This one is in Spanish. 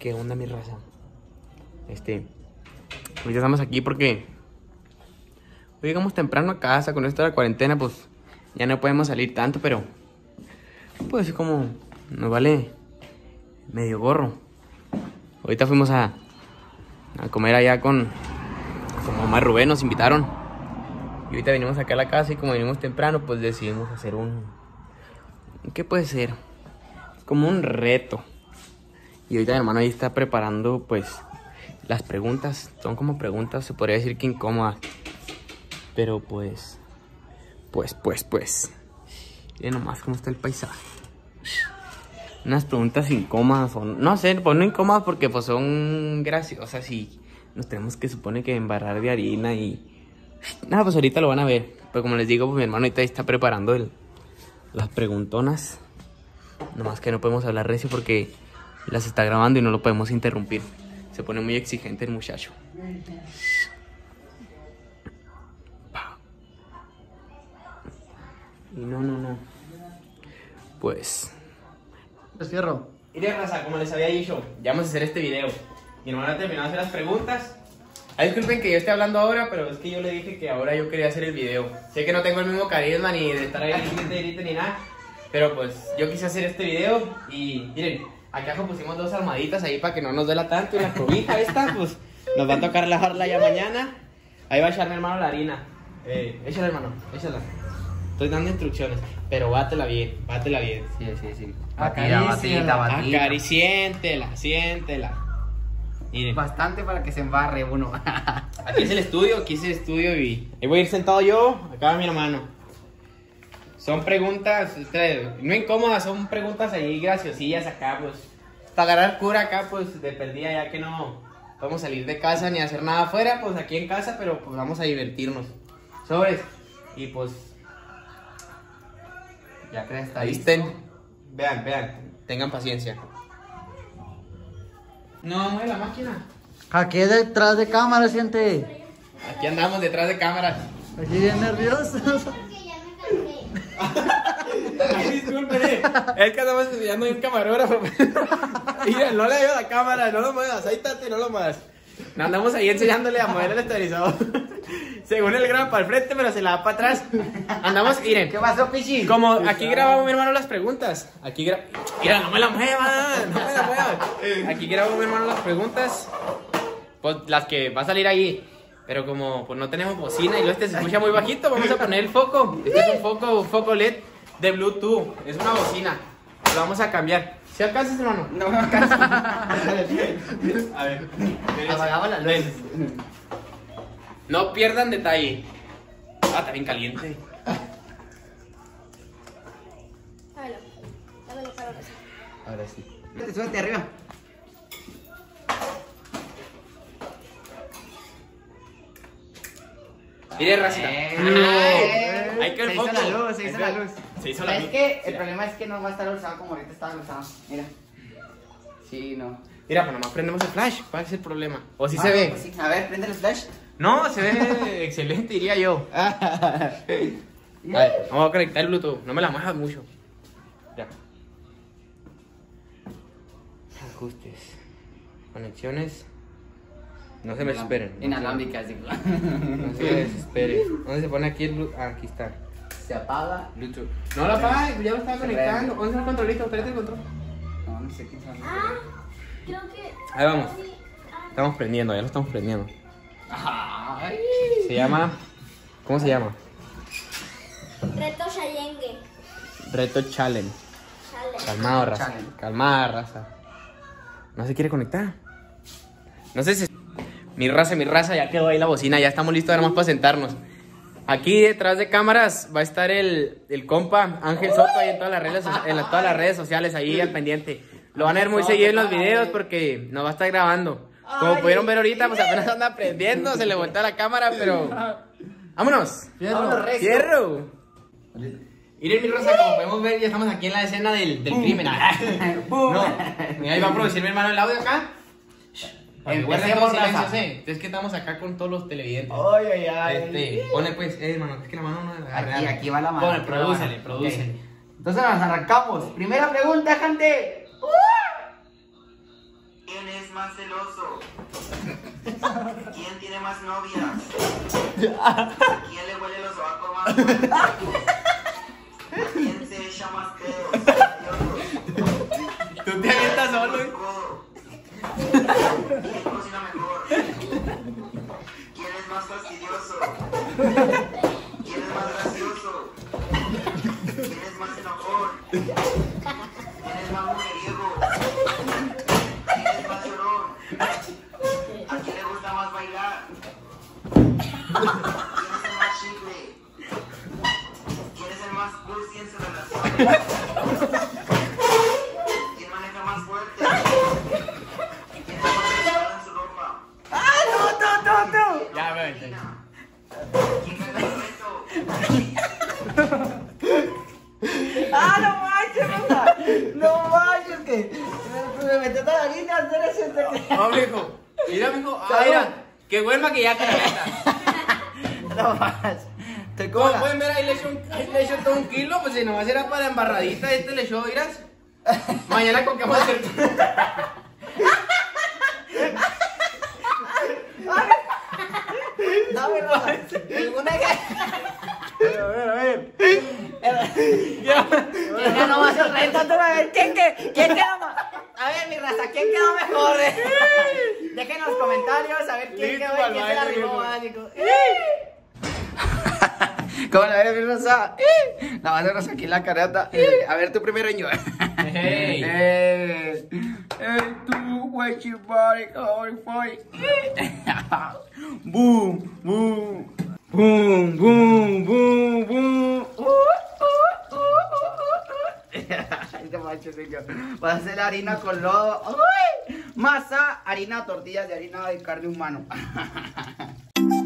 ¿Qué onda, mi raza? Ahorita estamos aquí porque hoy llegamos temprano a casa. Con esto de la cuarentena, pues ya no podemos salir tanto, pero pues como nos vale medio gorro. Ahorita fuimos a comer allá con Omar Rubén, nos invitaron. Y ahorita venimos acá a la casa y como venimos temprano, pues decidimos hacer ¿qué puede ser? Como un reto. Y ahorita mi hermano ahí está preparando, pues, las preguntas. Son como preguntas, se podría decir que incómodas. Pero pues. Miren nomás cómo está el paisaje. Unas preguntas incómodas, o no sé, pues no incómodas porque pues son graciosas y nos tenemos que supone que embarrar de harina y... Nada, pues ahorita lo van a ver. Pero como les digo, pues mi hermano ahorita está preparando las preguntonas. Nomás que no podemos hablar recio porque las está grabando y no lo podemos interrumpir. Se pone muy exigente el muchacho. Y no. Pues... Los cierro. Mire, raza, como les había dicho, ya vamos a hacer este video. Mi hermano ha terminado de hacer las preguntas. Disculpen que yo esté hablando ahora, pero es que yo le dije que ahora yo quería hacer el video. Sé que no tengo el mismo carisma ni de estar ahí grite ni nada, pero pues yo quise hacer este video. Y miren, acá abajo pusimos 2 almohaditas ahí para que no nos duela tanto. Y la cobija esta, pues nos va a tocar lavarla ya mañana. Ahí va a echar mi hermano la harina. Échala, hermano, échala. Estoy dando instrucciones, pero bátela bien. Sí. Acariciéntela, siéntela. Miren. Bastante para que se embarre uno. Aquí es el estudio, y ahí voy a ir sentado yo, acá va mi hermano. Son preguntas, no incómodas, son preguntas ahí graciosillas acá, pues. Para agarrar cura acá, pues, de perdida, ya que no vamos a salir de casa ni a hacer nada afuera, pues aquí en casa, pero pues vamos a divertirnos. Sobres. Y pues... Ya que está ahí listo. estén. Vean, tengan paciencia. No, mueve la máquina. Aquí detrás de cámara, siente. Aquí andamos detrás de cámaras. Aquí bien nervioso. Ay, disculpen, es que andamos estudiando un camarógrafo. Mira, no le veo la cámara, no lo muevas, ahí estate, no lo muevas. Andamos ahí enseñándole a mover el estabilizador. Según él graba para el frente, pero se la da para atrás. Andamos, miren. ¿Qué pasó, Pichi? Como aquí grabamos mi hermano las preguntas. Mira, no me la muevan. Aquí grabamos mi hermano las preguntas. Pues las que va a salir ahí. Pero como pues no tenemos bocina y lo se escucha muy bajito, vamos a poner el foco. Este es un foco LED de Bluetooth. Es una bocina. Lo vamos a cambiar. ¿Sí alcanzas, hermano? No me alcanza. A ver. Apagamos las luces. No pierdan detalle. Está bien caliente. Ahora sí. Súbete arriba. Mire, racita. Hay que el foco. Se hizo la luz. Se hizo la luz. Es que el problema es que no va a estar usado como ahorita estaba usado. Mira. Sí, no. Mira, pues nomás prendemos el flash. ¿Cuál es el problema? ¿O si se ve? Pues sí. A ver, prende el flash. No, se ve excelente, diría yo. A ver, vamos a conectar el Bluetooth. No me la muevas mucho. Ya. Ajustes. Conexiones. No se me esperen. Inalámbricas, digo. No se me desesperen. ¿Dónde se pone aquí el Bluetooth? Ah, aquí está. Se apaga. Bluetooth. No lo apagues, ya lo estaba conectando. ¿Dónde está el controlito? Tráete el control. No sé quién sabe. Creo que... Ahí vamos. Estamos prendiendo, ya lo estamos prendiendo. Ay. Se llama... ¿Cómo se llama? Reto Shayengue. Reto Challenge. Chale. Calmado, raza. Challenge. Calmada, raza. No se quiere conectar. No sé si... Mi raza, ya quedó ahí la bocina. Ya estamos listos ahora más para sentarnos. Aquí detrás de cámaras va a estar el compa Ángel Soto ahí en todas las redes sociales, ahí al pendiente. Lo van a ver muy seguido en los videos porque nos va a estar grabando. Como pudieron ver ahorita, pues apenas anda aprendiendo, se le voltea la cámara, pero... ¡Vámonos! ¡Fierro! Miren, mi raza, como podemos ver, ya estamos aquí en la escena del crimen. No, mira, ahí va a producir mi hermano el audio acá. Empecemos, silencio, raza. es que estamos acá con todos los televidentes. Ay. Pone pues, hermano, es que la mano no es... Aquí va la mano. Pone, prodúcele. Okay. Entonces nos arrancamos. Primera pregunta, gente. ¿Quién es más celoso? ¿Quién tiene más novias? ¿Quién le huele los sobacos más fuerte? ¿Quién se echa más pedos? Tú te avientas solo. ¿Quién cocina mejor? ¿Quién es más fastidioso? ¿Quién es más gracioso? ¿Quién es más enojón? ¿Quién es más mujeriego? ¿Quién es más llorón? ¿A quién le gusta más bailar? ¿Quién es el más chicle? ¿Quién es el más cursi en su relación? ¿Quién maneja más fuerte? ¿Quién es más descuidado en su ropa? Ya, ve. ¿Quién gana el reto? ¡Ah, no manches, mamá! ¡No manches! Que me metió toda la harina a hacer eso. No, mijo. Mira, mijo. Ah, mira. Qué buen maquillaje, la neta. No manches. Te Como cola. pueden ver, ahí le echó todo 1 kilo. Pues si nomás era para la embarradita, le echó, miras. Mañana con qué vamos a hacer. Dame, Rosa. Una que. A ver. ¿Quién no va a hacer reto? Tú a ver, ¿quién quedó más? A ver, mi raza, ¿quién quedó mejor? Dejen en los comentarios a ver quién Listo, quedó y quién se la al baile, rifó viejo. básico. ¿Cómo la ves, mi raza? La vas a hacer aquí la careta. A ver, tú primero, yo. Hey. Tú, güey, chipari, cabrón, fue. Boom, boom. Boom, boom, boom, boom. Este macho soy yo. Vas a hacer la harina con lodo. ¡Ay! Masa, harina, tortillas de harina de carne humano.